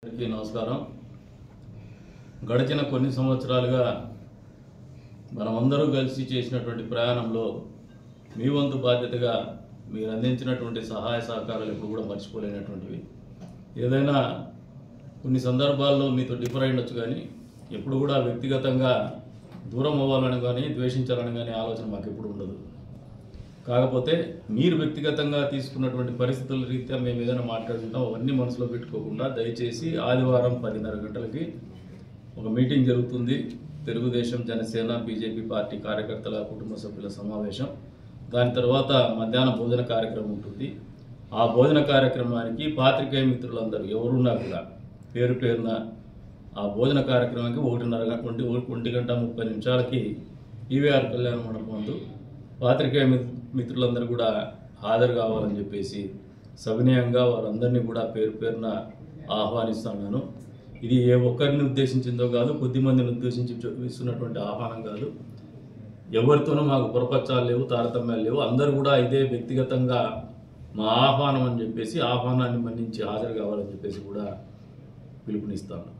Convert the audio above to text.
అందరికీ నమస్కారం. గడిచిన కొన్ని సంవత్సరాలుగా మనమందరూ కలిసి చేసినటువంటి ప్రయాణంలో మీ వంతు బాధ్యతగా మీరు అందించినటువంటి సహాయ సహకారాలు ఎప్పుడు కూడా మర్చిపోలేనటువంటివి. ఏదైనా కొన్ని సందర్భాల్లో మీతో డిఫర్ అయ్యొచ్చు, కానీ ఎప్పుడు కూడా వ్యక్తిగతంగా దూరం అవ్వాలని కానీ ద్వేషించాలని కానీ ఆలోచన మాకు ఎప్పుడు ఉండదు. కాకపోతే మీరు వ్యక్తిగతంగా తీసుకున్నటువంటి పరిస్థితుల రీత్యా మేము ఏదైనా మాట్లాడుకుంటాం, అవన్నీ మనసులో పెట్టుకోకుండా దయచేసి ఆదివారం 10:30 గంటలకి ఒక మీటింగ్ జరుగుతుంది. తెలుగుదేశం, జనసేన, బీజేపీ పార్టీ కార్యకర్తల కుటుంబ సభ్యుల సమావేశం. దాని తర్వాత మధ్యాహ్నం భోజన కార్యక్రమం ఉంటుంది. ఆ భోజన కార్యక్రమానికి పాత్రికేయ మిత్రులందరూ ఎవరున్నా కూడా పేరు పేరున ఆ భోజన కార్యక్రమానికి 1:30 ఈవీఆర్ కళ్యాణ మండపం ముందు పాత్రికేయ మిత్రులందరూ కూడా హాజరు కావాలని చెప్పేసి సవినయంగా వారందరినీ కూడా పేరు పేరున ఆహ్వానిస్తున్నాను. ఇది ఏ ఒక్కరిని ఉద్దేశించిందో కాదు, కొద్దిమందిని ఉద్దేశించి ఇస్తున్నటువంటి ఆహ్వానం కాదు. ఎవరితోనూ మాకు పొరపచ్చాలు లేవు, తారతమ్యాలు లేవు. అందరూ కూడా ఇదే వ్యక్తిగతంగా మా ఆహ్వానం అని చెప్పేసి ఆహ్వానాన్ని మన్నించి హాజరు కావాలని చెప్పేసి కూడా పిలుపునిస్తాను.